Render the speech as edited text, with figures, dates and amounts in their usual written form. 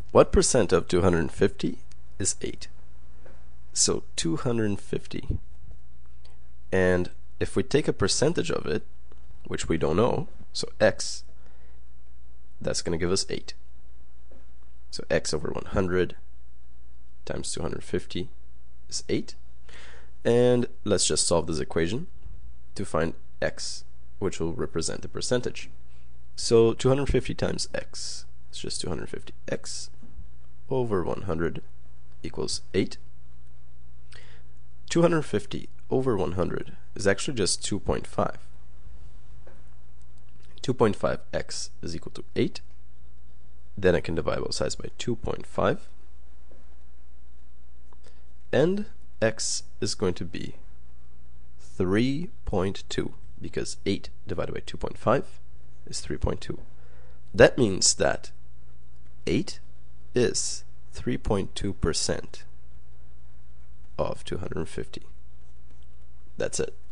What percent of 250 is 8? So 250. And if we take a percentage of it, which we don't know, so x, that's going to give us 8. So x over 100 times 250 is 8. And let's just solve this equation to find x, which will represent the percentage. So 250 times x is just 250. X over 100 equals 8. 250 over 100 is actually just 2.5. 2.5x is equal to 8. Then I can divide both sides by 2.5. And x is going to be 3.2, because 8 divided by 2.5 is 3.2. That means that 8 is 3.2% of 250. That's it.